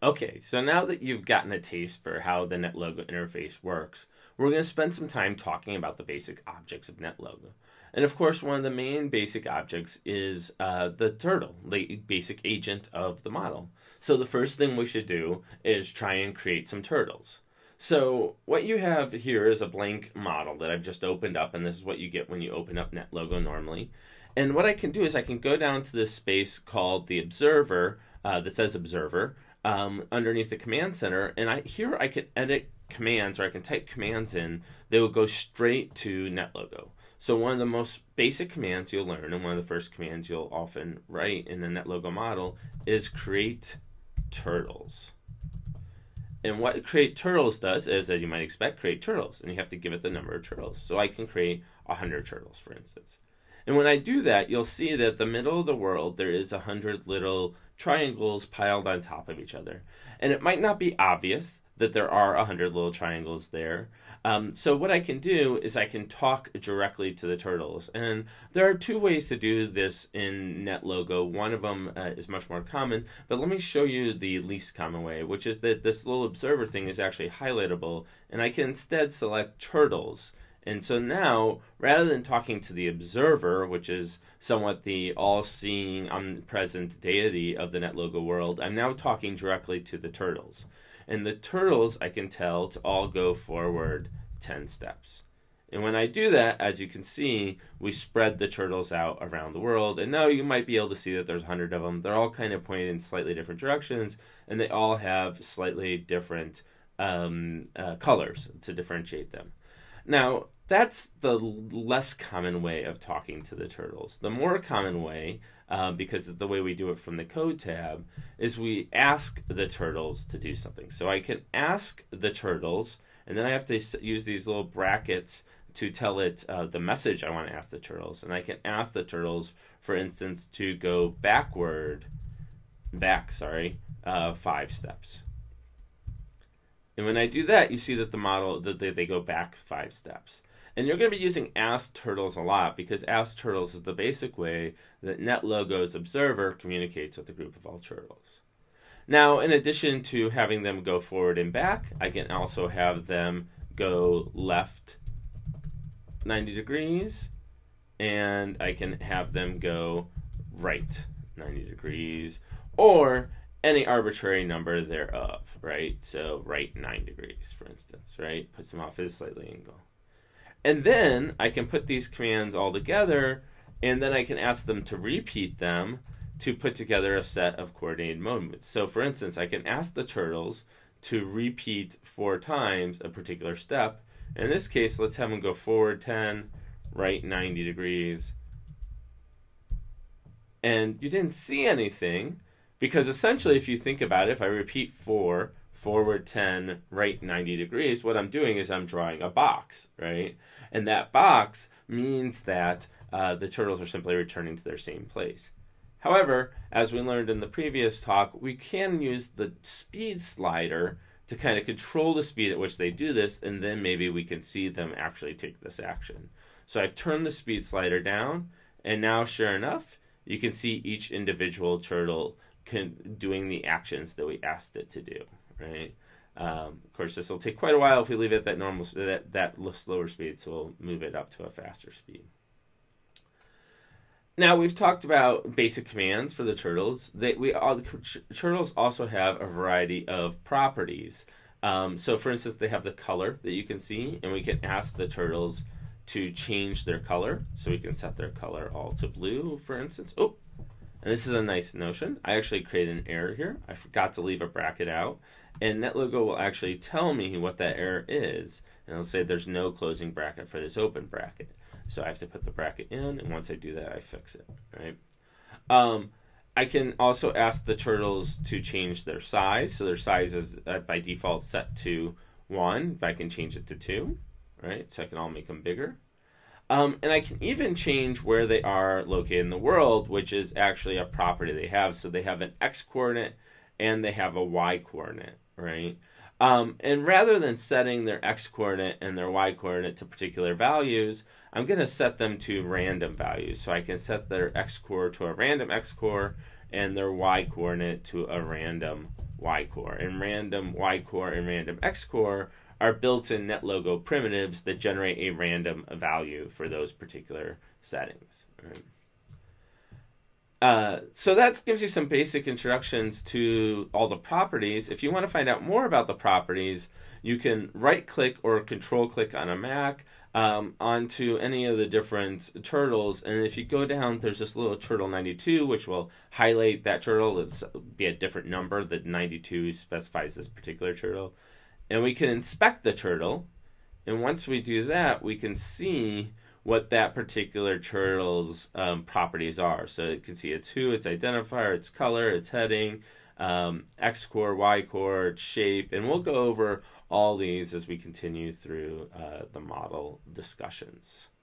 Okay, so now that you've gotten a taste for how the NetLogo interface works, we're going to spend some time talking about the basic objects of NetLogo. And of course, one of the main basic objects is the turtle, the basic agent of the model. So the first thing we should do is try and create some turtles. So what you have here is a blank model that I've just opened up, and this is what you get when you open up NetLogo normally. And what I can do is I can go down to this space called the observer, that says observer, underneath the command center, and here I can edit commands, or I can type commands in that will go straight to NetLogo. So one of the most basic commands you'll learn, and one of the first commands you'll often write in the NetLogo model, is create turtles. And what create turtles does is, as you might expect, create turtles, and you have to give it the number of turtles. So I can create 100 turtles, for instance. And when I do that, you'll see that in the middle of the world, there is 100 little triangles piled on top of each other. And it might not be obvious that there are 100 little triangles there. So what I can do is I can talk directly to the turtles. And there are two ways to do this in NetLogo. One of them is much more common, but let me show you the least common way, which is that this little observer thing is actually highlightable, and I can instead select turtles. And so now, rather than talking to the observer, which is somewhat the all-seeing, omnipresent deity of the NetLogo world, I'm now talking directly to the turtles. And the turtles, I can tell to all go forward 10 steps. And when I do that, as you can see, we spread the turtles out around the world. And now you might be able to see that there's 100 of them. They're all kind of pointed in slightly different directions, and they all have slightly different colors to differentiate them. Now, that's the less common way of talking to the turtles. The more common way, because it's the way we do it from the code tab, is we ask the turtles to do something. So I can ask the turtles, and then I have to use these little brackets to tell it the message I want to ask the turtles. And I can ask the turtles, for instance, to go back 5 steps. And when I do that, you see that the model, that they go back 5 steps. And you're going to be using ask turtles a lot, because ask turtles is the basic way that NetLogo's observer communicates with a group of all turtles. Now, in addition to having them go forward and back, I can also have them go left 90 degrees, and I can have them go right 90 degrees, or any arbitrary number thereof, right? So right 9 degrees, for instance, right? Puts them off at a slightly angle. And then I can put these commands all together, and then I can ask them to repeat them to put together a set of coordinated movements. So for instance, I can ask the turtles to repeat 4 times a particular step. In this case, let's have them go forward 10, right 90 degrees. And you didn't see anything, because essentially, if you think about it, if I repeat 4, forward 10, right 90 degrees, what I'm doing is I'm drawing a box, right? And that box means that the turtles are simply returning to their same place. However, as we learned in the previous talk, we can use the speed slider to kind of control the speed at which they do this, and then maybe we can see them actually take this action. So I've turned the speed slider down, and now, sure enough, you can see each individual turtle doing the actions that we asked it to do, right? Of course, this will take quite a while if we leave it at that slower speed, so we'll move it up to a faster speed. Now, we've talked about basic commands for the turtles. The turtles also have a variety of properties. So, for instance, they have the color that you can see, and we can ask the turtles to change their color. So we can set their color all to blue, for instance. Oh, and this is a nice notion. I actually created an error here. I forgot to leave a bracket out. And NetLogo will actually tell me what that error is. And it'll say there's no closing bracket for this open bracket. So I have to put the bracket in, and once I do that, I fix it, right? I can also ask the turtles to change their size. So their size is by default set to 1. If I can change it to 2, right? So I can all make them bigger. And I can even change where they are located in the world, which is actually a property they have. So they have an x-coordinate and they have a y-coordinate, right? And rather than setting their x-coordinate and their y-coordinate to particular values, I'm going to set them to random values. So I can set their x-core to a random x-core and their y coordinate to a random y core. And random y core and random x core are built-in NetLogo primitives that generate a random value for those particular settings. Right? So that gives you some basic introductions to all the properties. If you want to find out more about the properties, you can right-click or control-click on a Mac onto any of the different turtles. And if you go down, there's this little turtle 92, which will highlight that turtle. It'll be a different number. The 92 specifies this particular turtle. And we can inspect the turtle. And once we do that, we can see what that particular turtle's properties are. So you can see its who, its identifier, its color, its heading, X core, Y core, its shape, and we'll go over all these as we continue through the model discussions.